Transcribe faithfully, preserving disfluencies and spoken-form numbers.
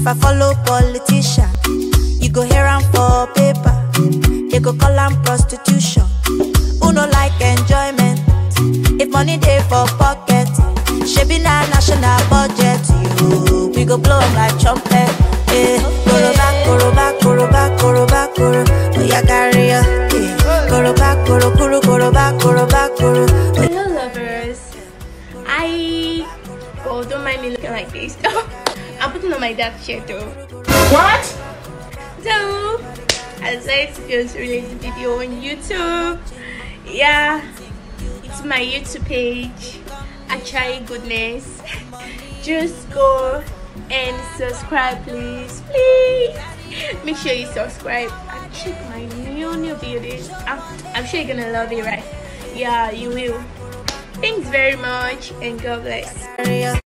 I follow politician, you go hear am for paper. They go call am prostitution. Who no like enjoyment? If money dey for pocket, shebi na national budget. You, we go blow am like trumpet. Eh, koroba, koroba, koroba, koroba, koro. Oya carry ya. Eh, koroba, koro, koro, koroba, koroba, koro. Hello lovers. I oh don't mind me looking like this. I'm putting on my dark shirt though. What? So I decided to do a related video on YouTube. Yeah, it's my YouTube page. Achai Goodness. Just go and subscribe, please. Please make sure you subscribe and check my new new videos. I'm, I'm sure you're gonna love it, right? Yeah, you will. Thanks very much and God bless.